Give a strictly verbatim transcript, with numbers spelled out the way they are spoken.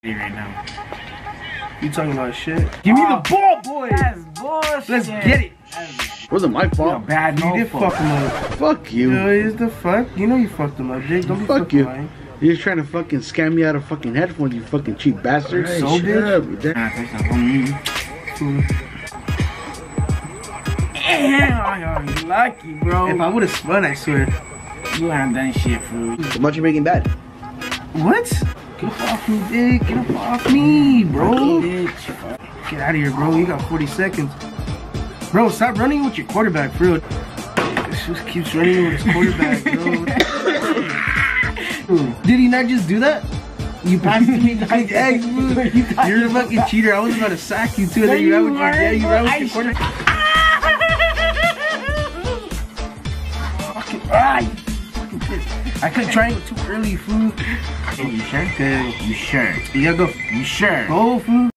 right now. You talking about shit? Give me oh, the ball, boy! That's bullshit. Let's get it! Wasn't my fault. Bad You did fuck him up. Fuck you. Yo, is the fuck? You know you fucked him up, Jake. Don't be Fuck fucking you. lying. You're just trying to fucking scam me out of fucking headphones, you fucking cheap bastard. Right, so shut bitch. up. Damn, you're lucky, bro. If I would have spun, I swear. You haven't done shit, fool. How much you making bad? What? Get up off me, Dick. Get up off me, bro. Get out of here, bro. You got forty seconds. Bro, stop running with your quarterback, for real. This just keeps running with his quarterback, bro. Did he not just do that? You passed to me like eggs, bro. You're a fucking cheater. I was about to sack you too. And then you ran with your, yeah, you ran with your quarterback. Fucking, ah, you fucking pissed. I couldn't try it too early, fool. You sure? Okay. You sure? You gotta go. You sure? Go, fool.